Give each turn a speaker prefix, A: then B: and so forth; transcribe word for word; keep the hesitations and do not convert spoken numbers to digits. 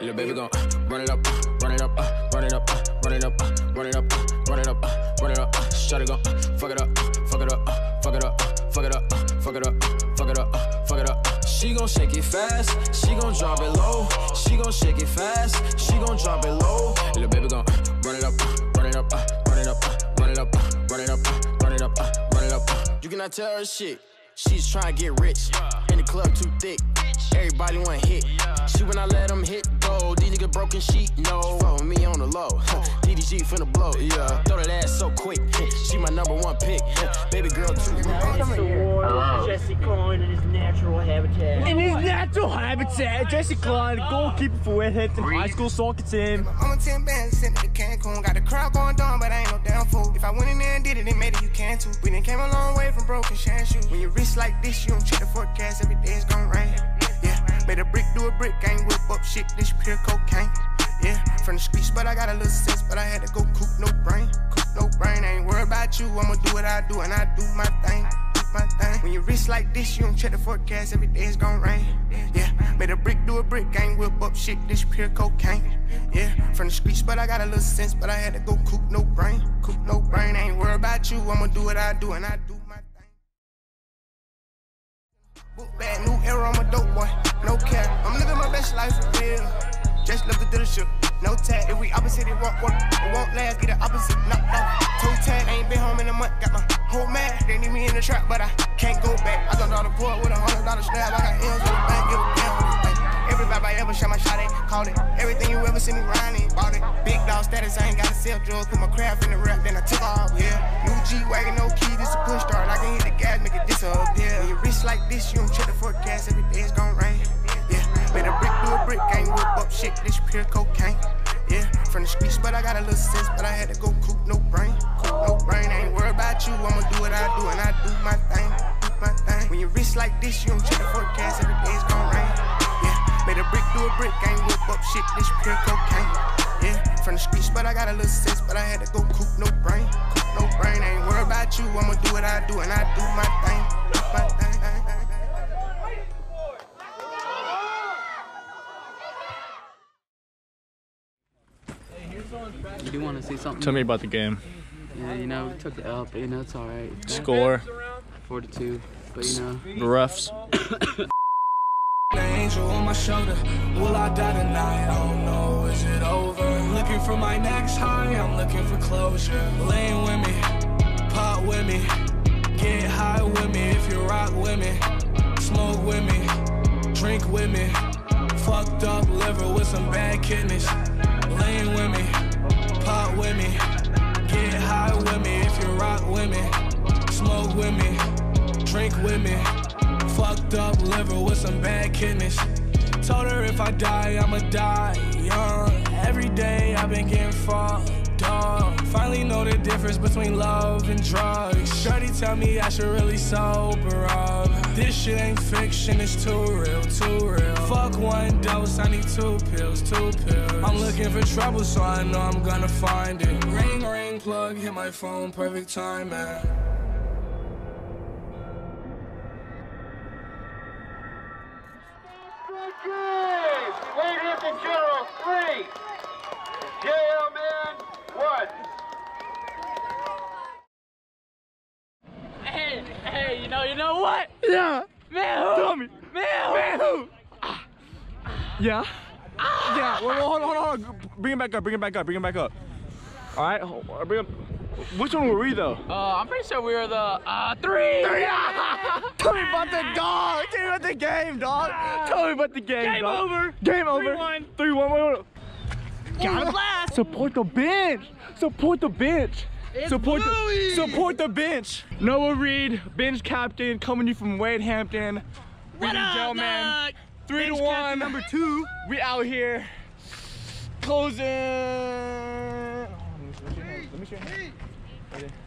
A: Little baby gon' run it up, run it up, run it up, run it up, run it up, run it up, run it up. Shawty gon' fuck it up, fuck it up, fuck it up, fuck it up, fuck it up, fuck it up, fuck it up. She gon' shake it fast, she gon' drop it low. She gon' shake it fast, she gon' drop it low. Little baby gon' run it up, run it up, run it up, run it up, run it up, run it up, run it up. You cannot tell her shit. She's trying to get rich. In the club too thick. Everybody want hit. She when I let them hit go. These niggas broken sheet, no. Follow me on the low. D D G finna blow, yeah. Throw that ass so quick. She my number one pick. Baby girl too.
B: Jesse Klein in his natural habitat.
C: In his natural habitat, Jesse Klein, goalkeeper for Whhs in high school soccer team.
D: I'm on ten bands, sent to Cancun. Got the crowd going down, but I ain't no damn fool. If I went in there and did it, then made it, you can too. We done came a long way from broken shine shoes. When you wrist like this, you don't check the forecast. Every day it's gon' rain. Yeah, made a brick do a brick, ain't whip up shit, this pure cocaine. Yeah, from the streets, but I got a little sense, but I had to go coop no brain, coop no brain. I ain't worried about you, I'ma do what I do, and I do my thing, do my thing. When you wrist like this, you don't check the forecast, every day it's gon' rain. Yeah, made a brick do a brick, ain't whip up shit, this pure cocaine. Yeah, from the streets, but I got a little sense, but I had to go coop no brain, coop no brain. I ain't worried about you, I'ma do what I do, and I do my thing. Book bad, new era, I'm a dope boy, no care. I'm living my best life for real. Just love the dealership, no tag. If we opposite, it won't work. It won't last, get the opposite knocked off. Toe tag, I ain't been home in a month, got my whole mad. They need me in the trap, but I can't go back. I done all the port with a hundred dollar snap. I got M's with a bank, give a damn on this thing. Every vibe I ever shot my shot at, called it. Everything you ever see me riding, bought it. Big dog status, I ain't gotta sell drugs. Put my craft in the rap, then I took off, yeah. New G-Wagon, no key, this a push start. I can hit the gas, make it disappear. When you wrist like this, you don't check the forecast, every day it's gon' rain. Yeah, made a brick do a brick, ain't whip up shit, this pure cocaine. Yeah, from the streets, but I got a little sense, but I had to go coop no brain, coop no brain. I ain't worried about you, I'ma do what I do, and I do my thing, do my thing. When you wrist like this, you don't check the forecast, every day it's gon' rain. Yeah, made a brick do a brick, ain't whip up shit, this pure cocaine. Yeah, from the streets, but I got a little sense, but I had to go coop no brain, coop no brain. I ain't worried about you, I'ma do what I do, and I do my thing, do my thing.
E: You do want to see something?
C: Tell me about the game.
E: Yeah, you know, we took the L, but you know, it's alright.
C: Score?
E: four to two, but you know.
C: The refs.
F: Angel on my shoulder. Will I die tonight? I don't know. Is it over? Looking for my next high. I'm looking for closure. Laying with me, pot with me, get high with me. If you rock with me, smoke with me, drink with me. Fucked up liver with some bad kidneys. Laying with me, pot with me, get high with me. If you rock with me, smoke with me, drink with me. Fucked up liver with some bad kidneys. Told her if I die, I'ma die young. Every day I've been getting fucked up. Finally know the difference between love and drugs. Shorty tell me I should really sober up. This shit ain't fiction, it's too real, too real. Fuck one dose, I need two pills, two pills. I'm looking for trouble, so I know I'm gonna find it. Ring, ring, plug, hit my phone, perfect time, man.
G: Ladies and general, three. J L Man, one.
C: Hey, hey, you know, you know what? Yeah. Man, who? Tell me. Man, who? Man, who? Ah. Yeah. Ah. Yeah. Hold on, hold on, hold on. Bring it back up. Bring it back up. Bring it back up. All right. Bring up. Which one were we though?
E: Uh, I'm pretty sure we were the uh three.
C: Three. Tell me about the dog. Tell me about the game, dog. Tell me about the game.
B: Game
C: dog.
B: over.
C: Game over.
B: three one.
C: Three one. Wait, wait.
B: Got it last.
C: Support the bench. Support the bench.
B: It's
C: support
B: Vluey.
C: the support the bench. Noah Reed, bench captain, coming to you from Wade Hampton.
B: What up,
C: gentlemen? Three
B: bench
C: to one.
B: captain number two.
C: We out here closing. Let me see your hand. Let me see your hand. Right there.